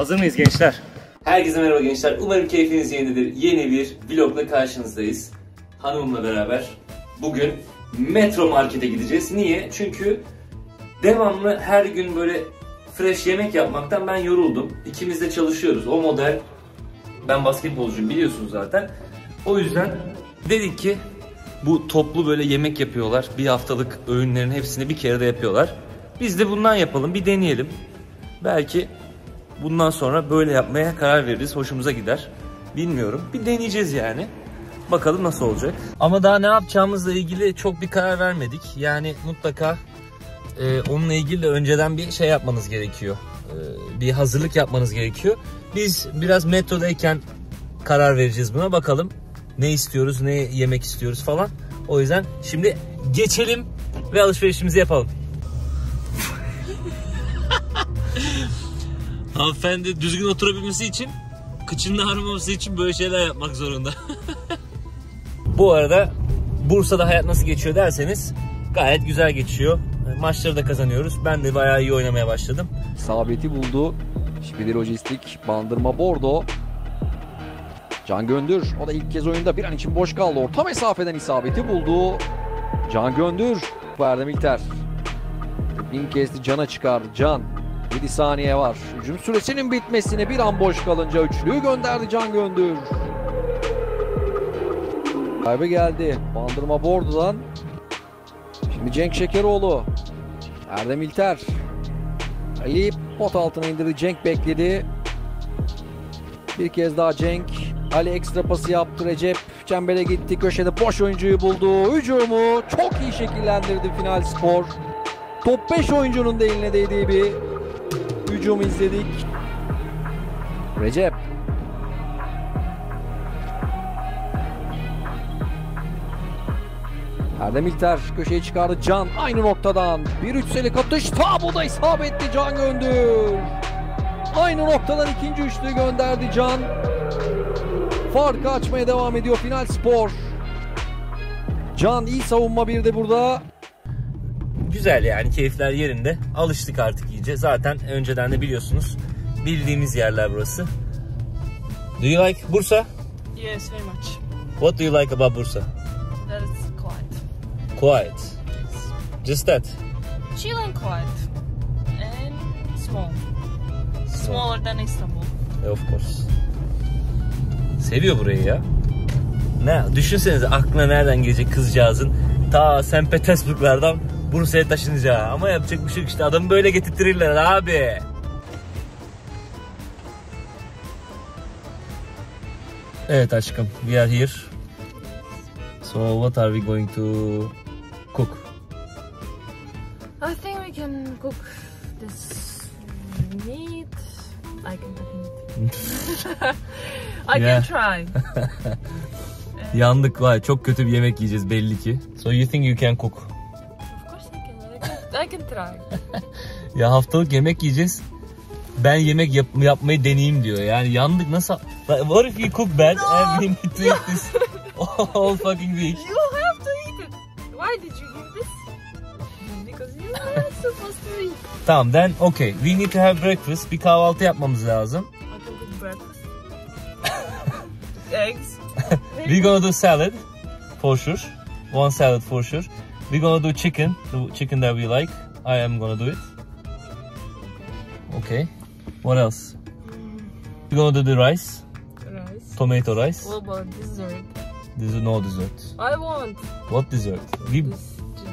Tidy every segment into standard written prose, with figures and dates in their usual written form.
Hazır mıyız gençler? Herkese merhaba gençler. Umarım keyfiniz yerindedir. Yeni bir vlogla karşınızdayız. Hanımımla beraber bugün Metro Market'e gideceğiz. Niye? Çünkü devamlı her gün böyle fresh yemek yapmaktan ben yoruldum. İkimiz de çalışıyoruz. O model, ben basketbolcuyum biliyorsunuz zaten. O yüzden dedik ki bu toplu böyle yemek yapıyorlar. Bir haftalık öğünlerin hepsini bir kere de yapıyorlar. Biz de bundan yapalım, bir deneyelim. Belki bundan sonra böyle yapmaya karar veririz. Hoşumuza gider. Bilmiyorum. Bir deneyeceğiz yani. Bakalım nasıl olacak. Ama daha ne yapacağımızla ilgili çok bir karar vermedik. Yani mutlaka onunla ilgili de önceden bir şey yapmanız gerekiyor. Bir hazırlık yapmanız gerekiyor. Biz biraz metrodayken karar vereceğiz buna. Bakalım ne istiyoruz, ne yemek istiyoruz falan. O yüzden şimdi geçelim ve alışverişimizi yapalım. Hanımefendi düzgün oturabilmesi için, kıçında ağrımaması için böyle şeyler yapmak zorunda. Bu arada Bursa'da hayat nasıl geçiyor derseniz gayet güzel geçiyor. Maçları da kazanıyoruz. Ben de bayağı iyi oynamaya başladım. İsabeti buldu. Şipili Lojistik, Bandırma Bordo. Can Göndür. O da ilk kez oyunda bir an için boş kaldı. Orta mesafeden isabeti buldu. Can Göndür. Erdem İlter. Bir kez de Can'a çıkardı. Can. 7 saniye var. Hücum süresinin bitmesine bir an boş kalınca üçlüyü gönderdi Can Göndür. Kaybı geldi. Bandırma Bordo'dan. Şimdi Cenk Şekeroğlu. Erdem İlter. Ali pot altına indirdi. Cenk bekledi. Bir kez daha Cenk. Ali ekstra pası yaptı. Recep çembere gitti. Köşede boş oyuncuyu buldu. Hücumu çok iyi şekillendirdi Final Spor. Top 5 oyuncunun da eline değdiği bir hücum izledik. Recep. Erdem İlter köşeye çıkardı. Can aynı noktadan. Bir üçselik atış. Bu da isabetli Can Göndür. Aynı noktadan ikinci üçlüyü gönderdi Can. Farkı açmaya devam ediyor Final Spor. Can iyi savunma bir de burada. Güzel yani, keyifler yerinde. Alıştık artık iyice. Zaten önceden de biliyorsunuz bildiğimiz yerler burası. Do you like Bursa? Yes, very much. What do you like about Bursa? That is quiet. Quiet. Just that. Chill and quiet. And small. Smaller than Istanbul. Of course. Seviyor burayı ya. Ne? Düşünsenize aklına nereden gelecek kızcağızın ta St. Petersburglardan Bursa'ya taşınacağı. Ama yapacak bir şey yok işte, adamı böyle getirtirirler abi. Evet aşkım, we are here. So what are we going to cook? I think we can cook this meat. I can cook meat. I can try. Yandık, vay çok kötü bir yemek yiyeceğiz belli ki. So you think you can cook? Of course I can try. Ya haftalık yemek yiyeceğiz. Ben yemek yapmayı deneyeyim diyor. Yani yandık, nasıl? What if you cook bad and we need to eat this all fucking week? You have to eat it. Why did you give this? Because you are supposed to eat. Tamam, then okay. We need to have breakfast. Bir kahvaltı yapmamız lazım. I can cook breakfast. Eggs. We're gonna do salad for sure. One salad for sure. We're gonna do chicken. The chicken that we like. I am gonna do it. Okay. What else? We're gonna do the rice. Rice. Tomato rice. What about dessert? This is no dessert. I want What dessert? We this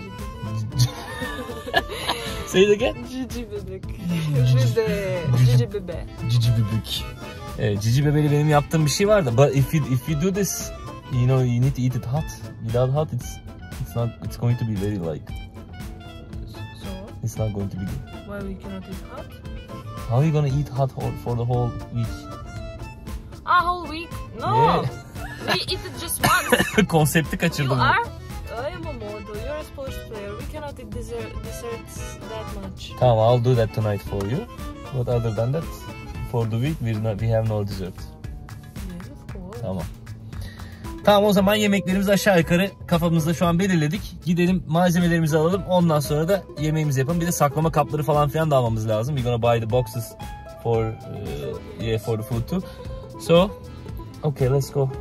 say it again. cici bebek. Cici bebe. Cici bebek. Evet, cici bebeli benim yaptığım bir şey var da. But if you do this, you know, you need to eat it hot. Without hot, it's going to be very like. So It's not going to be good. why we cannot eat hot? How are you gonna eat hot for the whole week? A whole week? No. Yeah. We eat it just once. Konsepti You kaçırdım. are? I am a model. You're a sports player. We cannot eat desserts that much. Tamam, I'll do that tonight for you. But other than that, for the week we have no dessert. Yes, of course. Tamam. Tamam, o zaman yemeklerimizi aşağı yukarı kafamızda şu an belirledik. Gidelim malzemelerimizi alalım. Ondan sonra da yemeğimizi yapalım. Bir de saklama kapları falan filan da almamız lazım. We're gonna buy the boxes for for the food too. So, okay, let's go.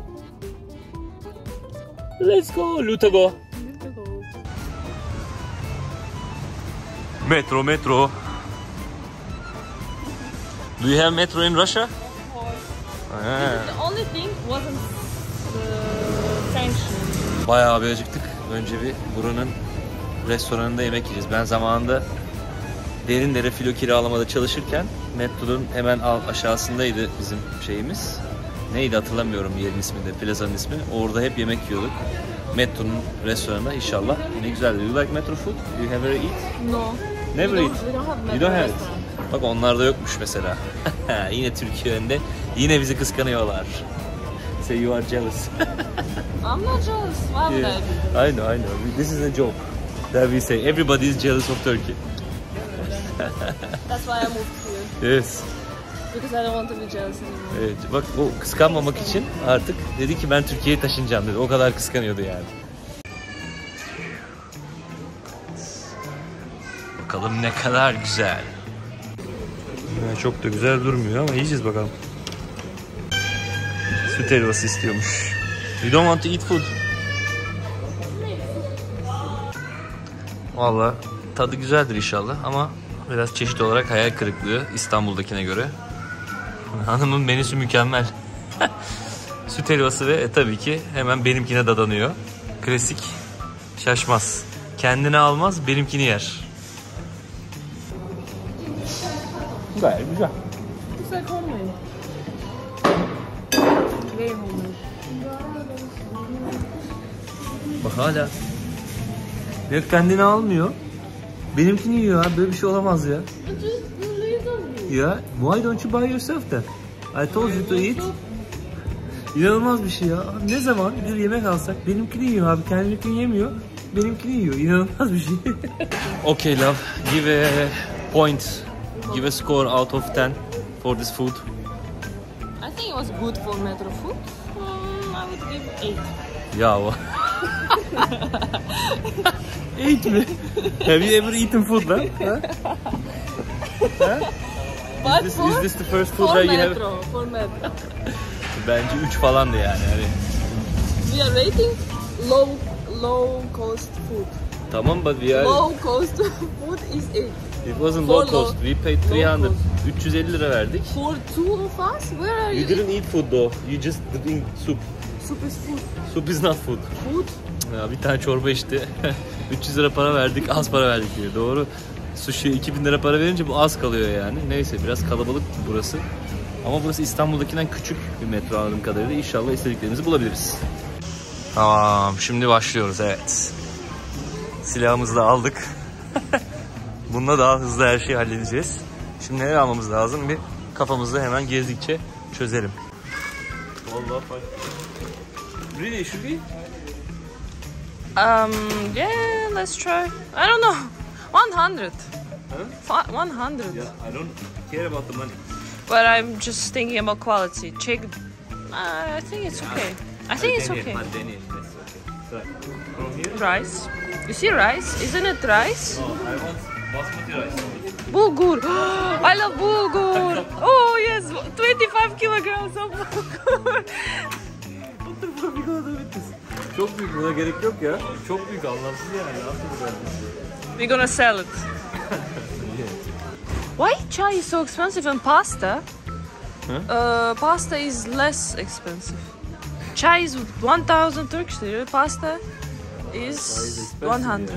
Let's go, Lutago. Metro, metro. Do you have metro in Russia? The only thing wasn't sanctioned. Bayağı bir acıktık. Önce bir buranın restoranında yemek yiyeceğiz. Ben zamanında Derinlere filo kiralamada çalışırken metronun hemen aşağısındaydı bizim şeyimiz. Neydi hatırlamıyorum yerin ismi de, plazanın ismi. Orada hep yemek yiyorduk. Metronun restoranında inşallah. Ne güzeldi. You like metro food? You have ever eat? No. Never eat. We don't have metro You don't have it. restaurant. Bak onlarda yokmuş mesela. Yine Türkiye önde. Yine bizi kıskanıyorlar. Say you are jealous. I'm not jealous. Why would I be? I know. This is a joke. That we say everybody is jealous of Turkey. That's why I moved here. Yes. Because I don't want to be jealous anymore. Evet, bak o kıskanmamak için artık dedi ki ben Türkiye'ye taşınacağım dedi. O kadar kıskanıyordu yani. Bakalım ne kadar güzel. Çok da güzel durmuyor ama yiyeceğiz bakalım. Süt helvası istiyormuş. You don't want to eat food. Vallahi tadı güzeldir inşallah ama biraz çeşit olarak hayal kırıklığı İstanbul'dakine göre. Hanımın menüsü mükemmel. Süt helvası ve tabii ki hemen benimkine dadanıyor. Klasik, şaşmaz. Kendini almaz, benimkini yer. Gayet güzel. It's like homemade. Very homemade. Bak hala. Ya kendini almıyor. Benimkini yiyor abi. Böyle bir şey olamaz ya. Ya, why don't you buy yourself then? I told you to eat. İnanılmaz bir şey ya. Abi ne zaman bir yemek alsak benimkini yiyor abi. Kendininkini yemiyor. Benimkini yiyor. İnanılmaz bir şey. Okay love. Give a point. Give a score out of 10 for this food. I think it was good for metro food. I would give 8. Ya o. 8 mi? Have you ever eaten food lan? But Is this the first food for that you have? metro, for metro. Bence 3 falandı yani. We are rating low cost food. Tamam but we are... Low cost food is 8. It wasn't For low cost. We paid 300. 350 lira verdik. For two of us? Where are You you? didn't eat food though. You just drink soup. Soup is food. Soup is not food. Food? Ya bir tane çorba içti. 300 lira para verdik, az para verdik diyor. Doğru. Sushi'ye 2000 lira para verince bu az kalıyor yani. Neyse biraz kalabalık burası. Ama burası İstanbul'dakinden küçük bir metro anladığım kadarıyla. İnşallah istediklerimizi bulabiliriz. Tamam, şimdi başlıyoruz evet. Silahımızı da aldık. Bununla daha hızlı her şeyi halledeceğiz. Şimdi neler almamız lazım bir kafamızda hemen gezdikçe çözelim. Vallahi really should we? Yeah, let's try. I don't know. 100. Huh? 100. Yeah, I don't care about the money. But I'm just thinking about quality. Check. I think it's okay. I think it's okay. From here? Rice. You see rice? Isn't it rice? No, I want basmati rice. Bulgur. I love bulgur. Oh yes, 25 kilograms of bulgur. Çok büyük, buna gerek yok ya. Çok büyük, anlamsız yani. We're gonna sell it. Why chai is so expensive and pasta? Pasta is less expensive. Chai is 1000 Turkish lira. Pasta is 100.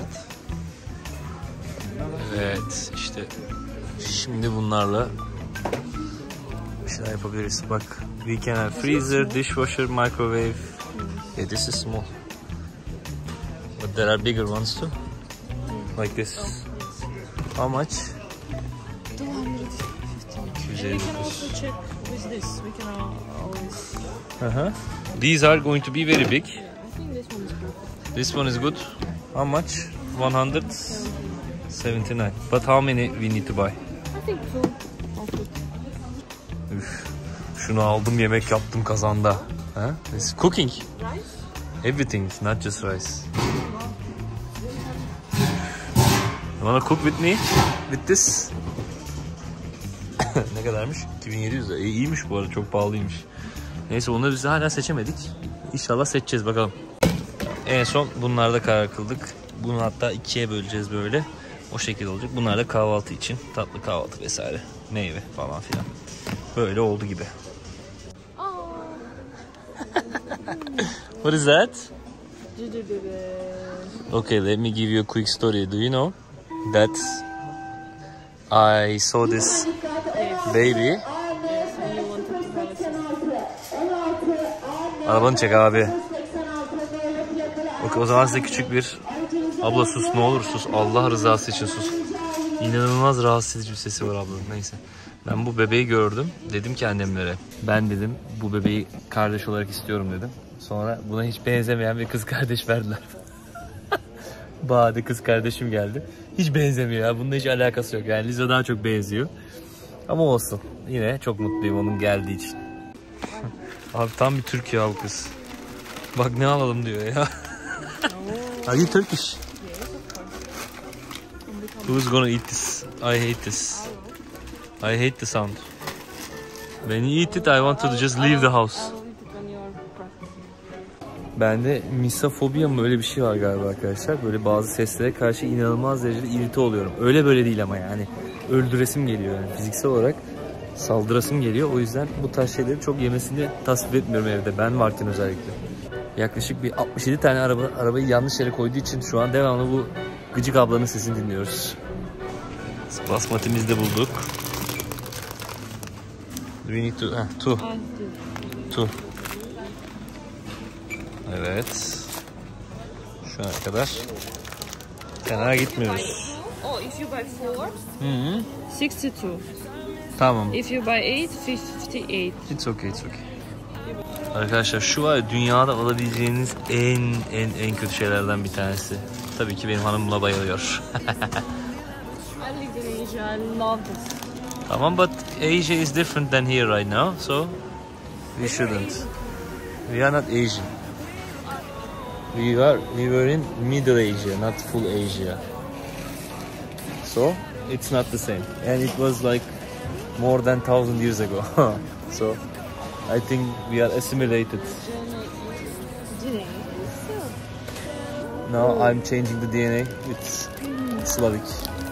Evet, işte şimdi bunlarla bir şeyler yapabiliriz. Bak, we can have freezer, dishwasher, microwave. Yeah, this is small. But there are bigger ones too. Like this. How much? 250. We can also check with this. We can always. These are going to be very big. I think this one is perfect. This one is good. How much? 179. But how many we need to buy? I think two. Üf. Şunu aldım, yemek yaptım kazanda. Ha? It's cooking. Rice? Everything, not just rice. You wanna cook with me? With this? Ne Ne kadarmış? 2700 lira. İyiymiş bu arada, çok pahalıymış. Neyse onları biz hala seçemedik. İnşallah seçeceğiz bakalım. En son bunlarda karar kıldık. Bunu hatta ikiye böleceğiz böyle. O şekilde olacak. Bunlar da kahvaltı için. Tatlı kahvaltı vesaire. Meyve falan filan. Böyle oldu gibi. What is that? Okay, let me give you a quick story. Do you know that I saw this baby? Arabanı çek abi. Okay, o zaman size küçük bir... Abla sus, ne olur sus. Allah rızası için sus. İnanılmaz rahatsız edici bir sesi var ablanın. Neyse. Ben bu bebeği gördüm. Dedim ki annemlere. Ben dedim bu bebeği kardeş olarak istiyorum dedim. Sonra buna hiç benzemeyen bir kız kardeş verdiler. Bade kız kardeşim geldi. Hiç benzemiyor ya. Bununla hiç alakası yok. Yani Liza daha çok benziyor. Ama olsun. Yine çok mutluyum onun geldiği için. Abi tam bir Türk ya bu kız. Bak ne alalım diyor ya. Are you Turkish? Who's gonna eat this? I hate this. I hate the sound. When you eat it, I want to just leave the house. Bende misafobia mı öyle bir şey var galiba arkadaşlar. Böyle bazı seslere karşı inanılmaz derecede irite oluyorum. Öyle böyle değil ama yani. Öldüresim geliyor yani. Fiziksel olarak saldırasım geliyor. O yüzden bu tarz şeyleri çok yemesini tasvip etmiyorum evde. Ben varken özellikle. Yaklaşık bir 67 tane arabayı yanlış yere koyduğu için şu an devamlı bu gıcık ablanın sesini dinliyoruz. Basmati'mizi de bulduk. Do we need to... Two. Evet. Şu ana kadar fena gitmiyoruz. Oh, if you buy 4, 62. Tamam. If you buy 8, 58. It's okay, it's okay. Arkadaşlar şu var ya, dünyada alabileceğiniz en kötü şeylerden bir tanesi. Tabii ki benim hanım buna bayılıyor. I live in Asia, I love this. Tamam, but Asia is different than here right now, so we shouldn't. We are not Asian. We were in Middle Asia, not full Asia. So it's not the same, and it was like more than 1,000 years ago. So I think we are assimilated. Now I'm changing the DNA with Slavic.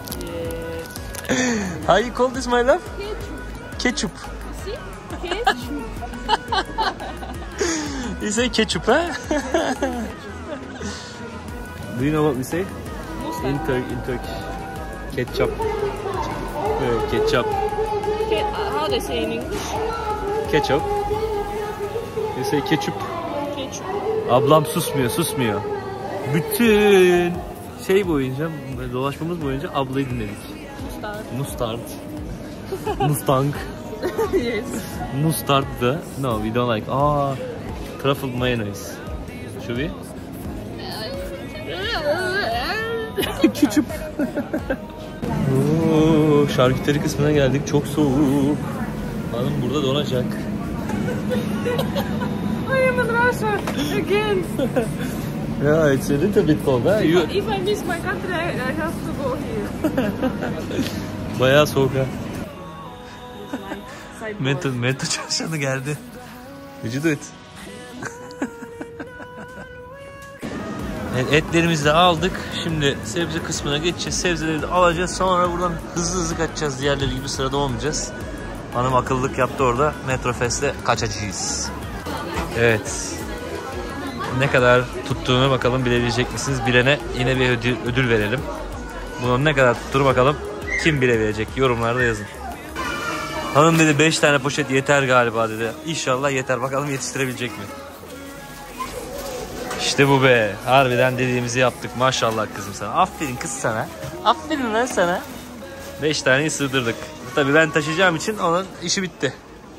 How you call this, my love? Ketchup. See? Ketchup. You say ketchup, huh? Do you know what we say? In Turkish. Ketchup. Ketchup. How they say in English? Ketchup. You say ketchup. Ketchup. Ablam susmuyor. Bütün şey boyunca, dolaşmamız boyunca ablayı dinledik. Mustard. Mustang. Yes. Mustard da. No, we don't like. Truffle mayonnaise. Should we? Ketchup. Şarküteri kısmına geldik. Çok soğuk. Hanım burada donacak. I am in Russia again. Yeah, it's a little bit cold, huh? If I miss my country, I have to go here. Bayağı soğuk ha. Side Metro çalışanı geldi. Did you do it? Evet, etlerimizi de aldık. Şimdi sebze kısmına geçeceğiz. Sebzeleri de alacağız. Sonra buradan hızlı kaçacağız. Diğerleri gibi sırada olmayacağız. Hanım akıllılık yaptı orada. Metrofest'le kaçacağız. Evet. Ne kadar tuttuğunu bakalım bilebilecek misiniz? Bilene yine bir ödül verelim. Bunun ne kadar tuttuğunu bakalım. Kim bilebilecek? Yorumlarda yazın. Hanım dedi 5 tane poşet yeter galiba dedi. İnşallah yeter. Bakalım yetiştirebilecek mi? İşte bu be. Harbiden dediğimizi yaptık. Maşallah kızım sana. Aferin kız sana. Aferin lan sana. 5 taneyi sığdırdık. Tabii ben taşıyacağım için onun işi bitti.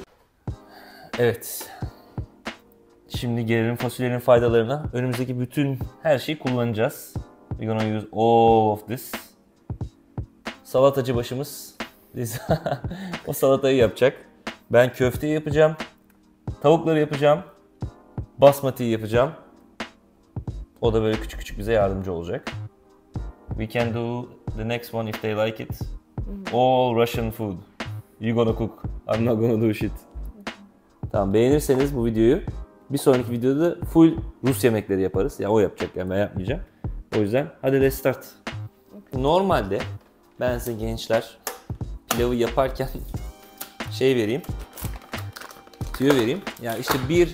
Evet. Şimdi gelelim fasulyenin faydalarına. Önümüzdeki bütün her şeyi kullanacağız. We're gonna use all of this. Salatacı başımız. O salatayı yapacak. Ben köfteyi yapacağım. Tavukları yapacağım. Basmati'yi yapacağım. O da böyle küçük bize yardımcı olacak. We can do the next one if they like it. All Russian food. You gonna cook. I'm not gonna do shit. Tamam, beğenirseniz bu videoyu bir sonraki videoda full Rus yemekleri yaparız. Ya o yapacak, yani ben yapmayacağım. O yüzden hadi let's start. Normalde ben size gençler pilavı yaparken şey vereyim. Tüyo vereyim. Yani işte bir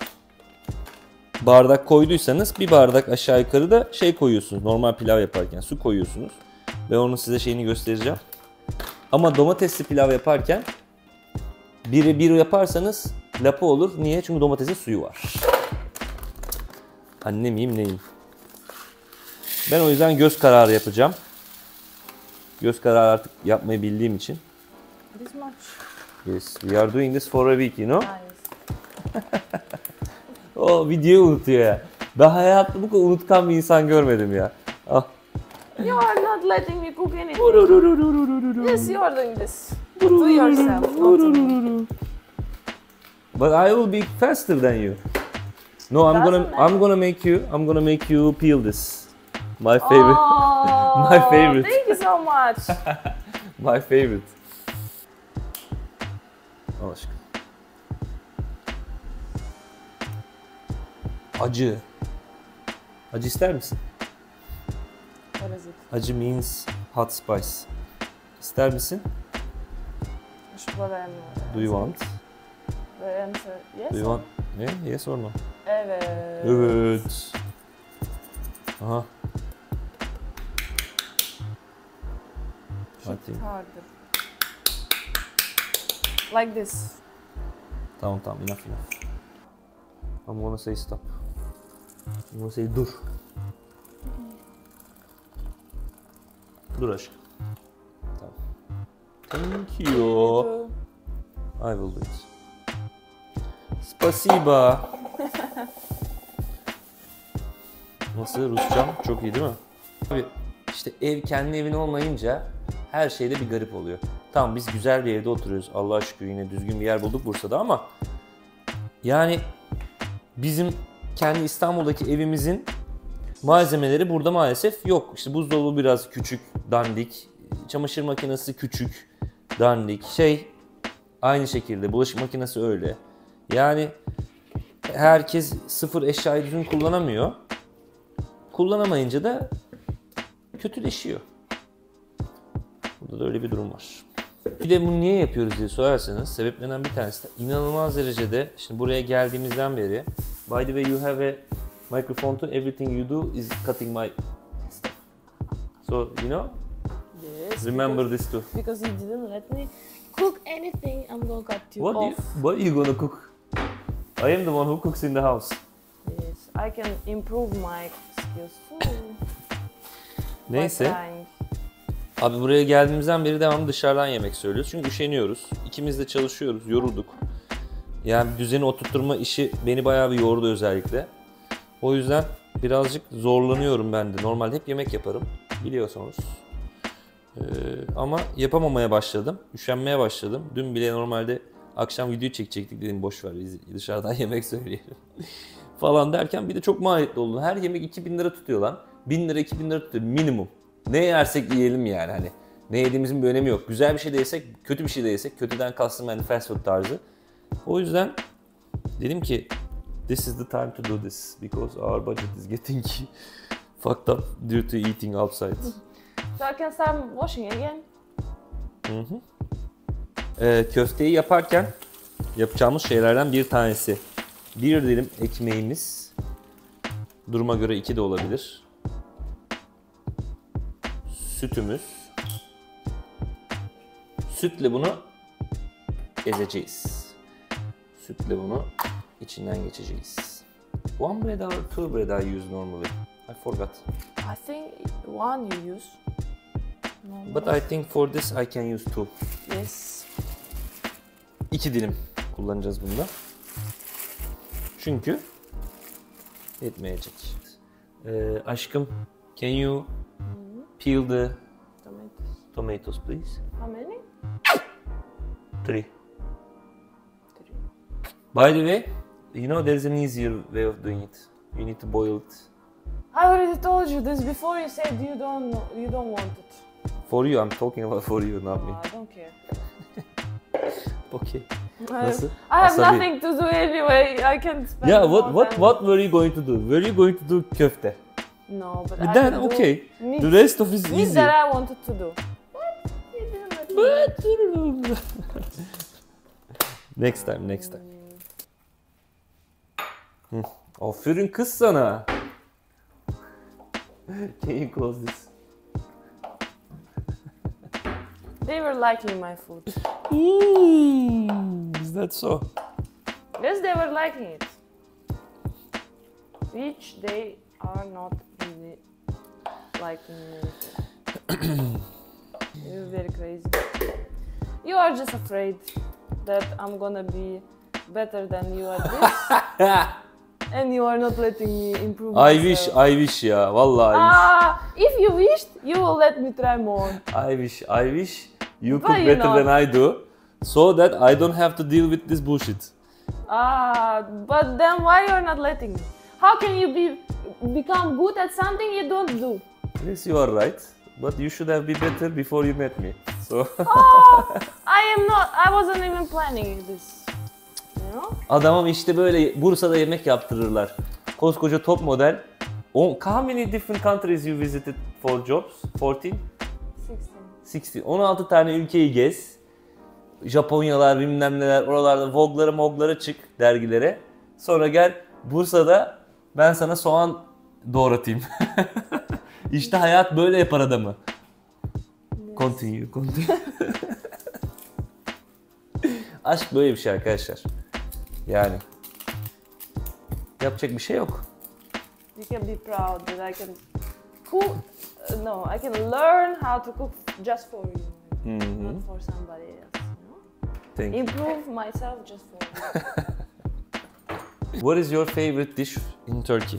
bardak koyduysanız bir bardak aşağı yukarı da şey koyuyorsunuz. Normal pilav yaparken su koyuyorsunuz. Ben onun size şeyini göstereceğim. Ama domatesli pilav yaparken 1'e 1 yaparsanız lapa olur. Niye? Çünkü domatesin suyu var. Anne miyim neyim? Ben o yüzden göz kararı yapacağım. Göz kararı artık yapmayı bildiğim için. This much. Yes, we are doing this for a week, you know? Nice. O videoyu unutuyor ya. Ben hayatımda bu kadar unutkan bir insan görmedim ya. Ah. You are not letting me cook anything. Yes, you are doing this. Do yourself, not to me. But I will be faster than you. No, I'm gonna make you peel this. My favorite. Oh, My favorite. Thank you so much. My favorite. Al aşkım. Acı. Acı ister misin? What is it? Acı means hot spice. İster misin? What I'm, Do you want? the answer yes. Do you want? Ne? Yes or no? Evet. Evet. Aha. Hit harder. Like this. Tamam, enough. I'm gonna say stop. I'm gonna say dur. Dur aşkım. Tamam. Thank you. I will do it. Spasiba. Nasıl? Rusçam çok iyi değil mi? Abi işte kendi evin olmayınca her şeyde bir garip oluyor. Tamam, biz güzel bir evde oturuyoruz. Allah'a şükür yine düzgün bir yer bulduk Bursa'da ama yani bizim kendi İstanbul'daki evimizin malzemeleri burada maalesef yok. İşte buzdolabı biraz küçük, dandik. Çamaşır makinesi küçük, dandik. Aynı şekilde bulaşık makinesi öyle. Yani herkes sıfır eşyayı düzgün kullanamıyor. Kullanamayınca da kötüleşiyor. Burada da öyle bir durum var. Bir de bunu niye yapıyoruz diye sorarsanız sebeplerinden bir tanesi de inanılmaz derecede şimdi buraya geldiğimizden beri by the way you have a microphone to everything you do is cutting my stuff. So you know? Yes. Remember this too. Because you didn't let me cook anything, I'm gonna cut you off. What are you gonna cook? I am the one who cooks in the house. Yes, I can improve my skills too. Neyse. By trying. Abi buraya geldiğimizden beri devamlı dışarıdan yemek söylüyoruz. Çünkü üşeniyoruz. İkimiz de çalışıyoruz, yorulduk. Yani düzeni oturtturma işi beni bayağı bir yordu özellikle. O yüzden birazcık zorlanıyorum ben de. Normalde hep yemek yaparım, biliyorsunuz. Ama yapamamaya başladım, üşenmeye başladım. Dün bile normalde akşam video çekecektik, dedim boş ver biz dışarıdan yemek söyleyelim falan derken bir de çok maliyetli oldu. Her yemek 2000 lira tutuyor lan. 1000 lira 2000 lira tutuyor minimum. Ne yersek yiyelim yani hani. Ne yediğimizin bir önemi yok. Güzel bir şey de yesek, kötü bir şey de yesek. Kötüden kastım yani fast food tarzı. O yüzden dedim ki this is the time to do this because our budget is getting fucked up due to eating outside. So I can start washing again? Köfteyi yaparken yapacağımız şeylerden bir tanesi. Bir dilim ekmeğimiz. Duruma göre 2 de olabilir. Sütümüz. Sütle bunu ezeceğiz. Sütle bunu içinden geçeceğiz. One bread or two bread I use normally. I forgot. I think one you use. No, But I think for this I can use two. Yes. 2 dilim kullanacağız bunda. Çünkü etmeyecek. Aşkım, can you peel the tomatoes please? How many? 3. By the way, you know there's an easier way of doing it. You need to boil it. I already told you this before. You said you don't want it. For you, I'm talking about for you, not me. I don't care. Okay. I Nasıl? have Wasabi. nothing to do anyway. I can't spend Yeah, more time. what were you going to do? Were you going to do köfte? No, but But I then can do okay. meat. The rest of is Meat easy. that I wanted to do. What? You didn't let me. Next time. Aferin kız sana. Can you close this? They were liking my food. Is that so? Yes, they were liking it. Which they are not really liking me. You're very crazy. You are just afraid that I'm gonna be better than you at this. And you are not letting me improve I myself. wish ya. Vallahi If you wished, you will let me try more. I wish you But could you're better not. than I do. So that I don't have to deal with this bullshit. But then why you're not letting me? How can you become good at something you don't do? Yes, you are right. But you should have been better before you met me. So I wasn't even planning this. You know? adamım işte böyle Bursa'da yemek yaptırırlar. Koskoca top model. How many different countries you visited for jobs? 14? 16. 16 tane ülkeyi gez. Japonyalar bilmem neler oralarda Vogue'lara çık dergilere. Sonra gel Bursa'da ben sana soğan doğratayım. İşte hayat böyle yapar adamı. Continue. Aşk böyle bir şey arkadaşlar. Yani yapacak bir şey yok. You can be proud that I can cook. No, I can learn how to cook just for you, not for somebody else. You know? Thank you. Improve myself just for you. What is your favorite dish in Turkey?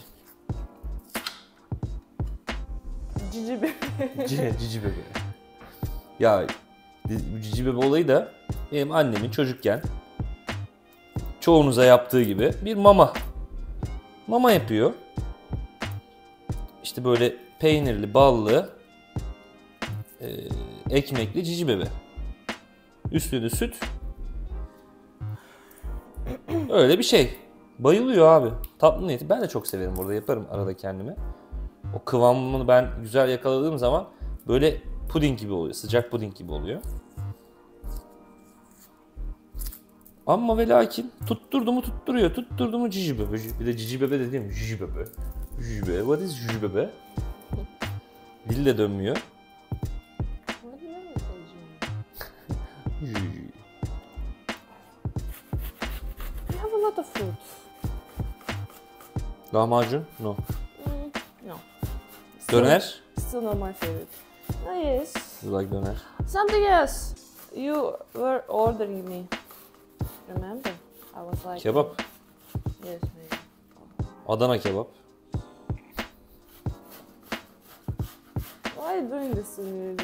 Cici bebe. Cici bebe. Ya cici bebe olayı da benim annemin çocukken çoğunuza yaptığı gibi bir mama. Mama yapıyor. İşte böyle peynirli, ballı, ekmekli cici bebe. Üstüne süt. Öyle bir şey. Bayılıyor abi. Tatlı niyeti. Ben de çok severim burada. Yaparım arada kendime. O kıvamını ben güzel yakaladığım zaman böyle puding gibi oluyor. Sıcak puding gibi oluyor. Ama ve lakin tutturdu mu tutturuyor. Tutturdu mu cici bebe. Bir de cici bebe dediğim cici bebe. Cici bebe. What is cici bebe? Dil de dönmüyor. I have a lot of food. Lahmacun? No. No. Döner? Still not my favorite. Yes. You like döner? Something else. You were ordering me. Remember? I was like. Kebap. Yes, maybe. Adana kebap. Why are you doing this to me?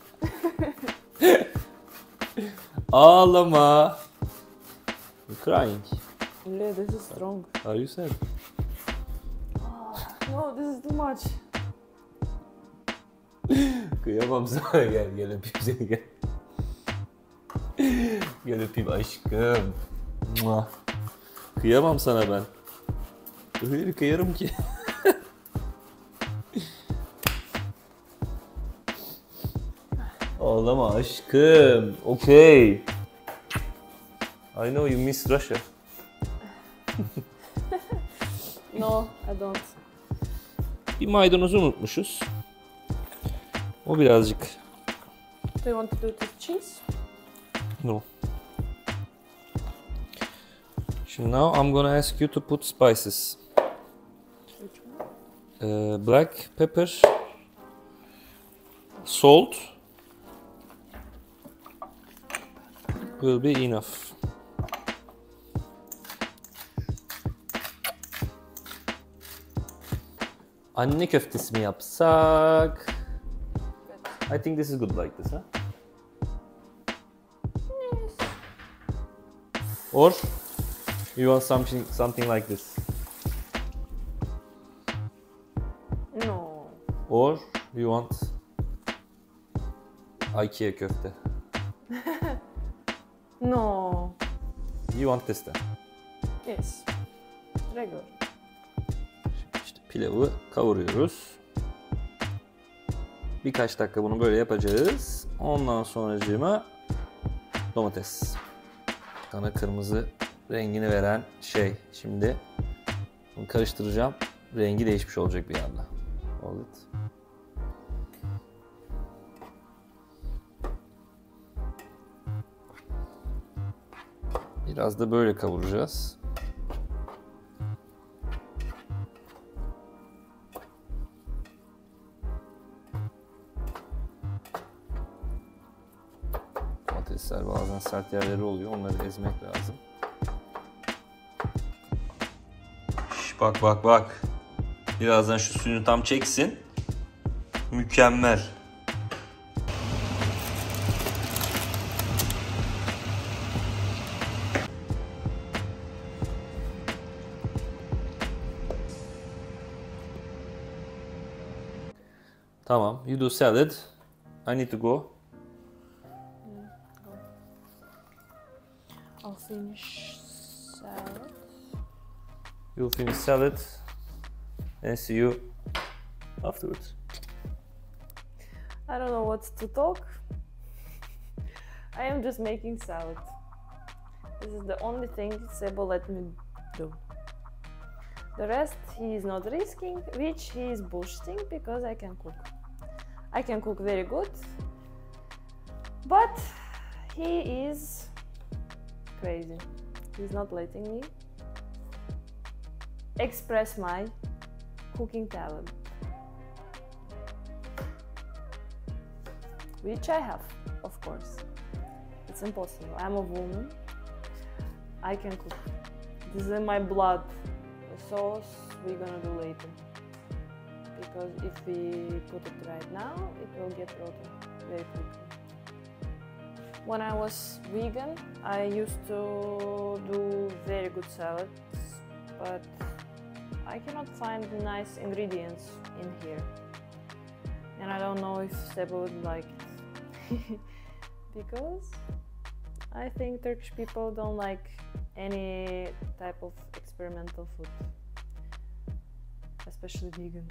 Ağlama. You're crying. Yeah, this is strong. Are you sad? No, this is too much. Kıyamam sana, gel öpeyim seni, gel. Gel öpeyim aşkım. Mua. Kıyamam sana ben. Öyle bir kıyarım ki. Ağlama aşkım. Okay. I know you miss Russia. No, I don't. Bir maydanozu unutmuşuz. O birazcık. Do you want to do it with cheese? No. Şimdi now I'm gonna ask you to put spices. Which one? Black pepper, salt will be enough. Anne köftesi mi yapsak? I think this is good like this, huh? Yes. Or you want something like this? No. Or you want IKEA köfte? No. You want this then? Yes. Regular. İşte pilavı kavuruyoruz. Birkaç dakika bunu böyle yapacağız. Ondan sonracığıma domates. Kana kırmızı rengini veren şey. Şimdi bunu karıştıracağım. Rengi değişmiş olacak bir anda. Hold it. Biraz da böyle kavuracağız. Domatesler bazen sert yerleri oluyor. Onları ezmek lazım. Bak bak bak. Birazdan şu suyunu tam çeksin. Mükemmel. Tamam. You do salad. I need to go. I'll finish salad. You'll finish salad. And see you afterwards. I don't know what to talk. I am just making salad. This is the only thing Sebo let me do. The rest he is not risking, which he is bullshitting because I can cook. I can cook very good, but he is crazy. He's not letting me express my cooking talent, which I have, of course. It's impossible. I'm a woman. I can cook. This is in my blood. The sauce we're gonna do later. Because if we put it right now, it will get rotten very quickly. When I was vegan, I used to do very good salads, but I cannot find nice ingredients in here. And I don't know if Sebo would like it. Because I think Turkish people don't like any type of experimental food, especially vegan.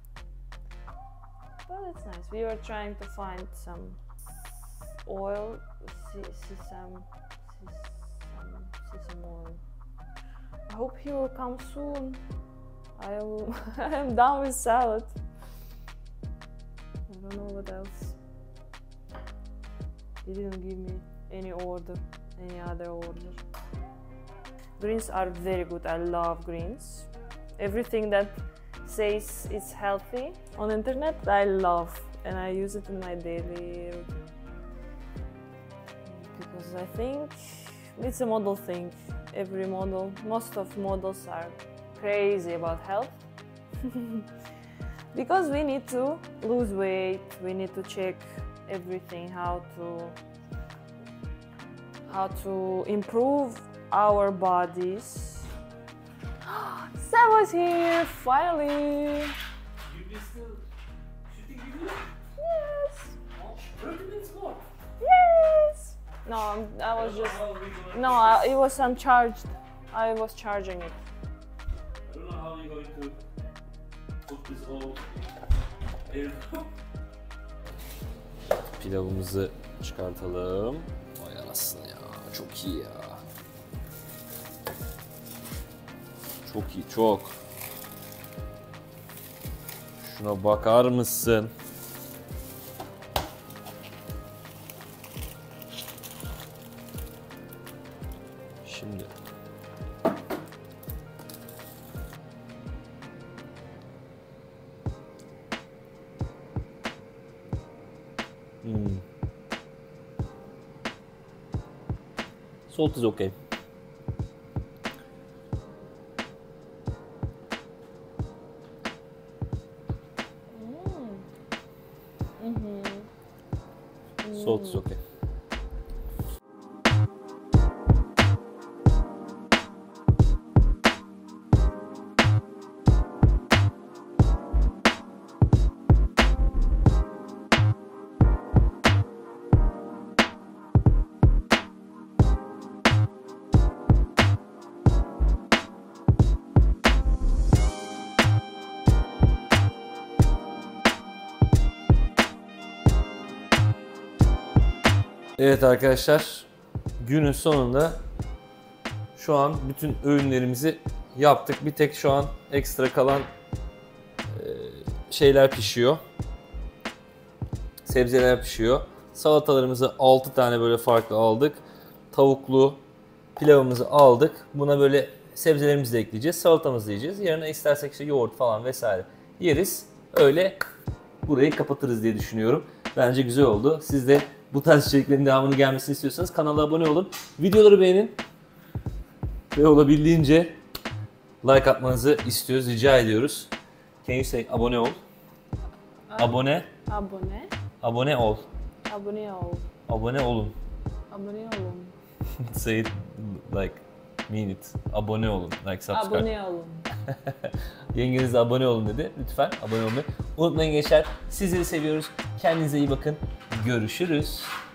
But it's nice. We were trying to find some oil, sesame oil. I hope he will come soon. I am done with salad. I don't know what else. He didn't give me any other order. Greens are very good. I love greens. Everything that says it's healthy on the internet, I love, and I use it in my daily routine. Because I think it's a model thing. Every model, most of models are crazy about health. Because we need to lose weight, we need to check everything, how to improve our bodies. Sebo's here, finally! You be still shooting video? Yes! 30 minutes more? Yes! No, I was just... No, it was uncharged. I was charging it. I don't know how you're going to put this all in. Pilavımızı çıkartalım. Vay anasını ya. Çok iyi ya. Çok iyi, çok. Şuna bakar mısın? Şimdi. Salt is okay. Salt is okay. Evet arkadaşlar, günün sonunda şu an bütün öğünlerimizi yaptık. Bir tek şu an ekstra kalan şeyler pişiyor. Sebzeler pişiyor. Salatalarımızı 6 tane böyle farklı aldık. Tavuklu pilavımızı aldık. Buna böyle sebzelerimizi de ekleyeceğiz. Salatamızı yiyeceğiz. Yarına istersek işte yoğurt falan vesaire yeriz. Öyle burayı kapatırız diye düşünüyorum. Bence güzel oldu. Siz de bu tarz içeriklerin devamını gelmesini istiyorsanız kanala abone olun. Videoları beğenin. Ve olabildiğince like atmanızı istiyoruz, rica ediyoruz. Can you say abone ol? Abone. Abone. Abone ol. Abone ol. Abone olun. Abone olun. Say it like mean it. Abone olun. Like subscribe. Abone olun. Yengenize abone olun dedi. Lütfen abone olmayı unutmayın gençler. Sizleri seviyoruz. Kendinize iyi bakın. Görüşürüz.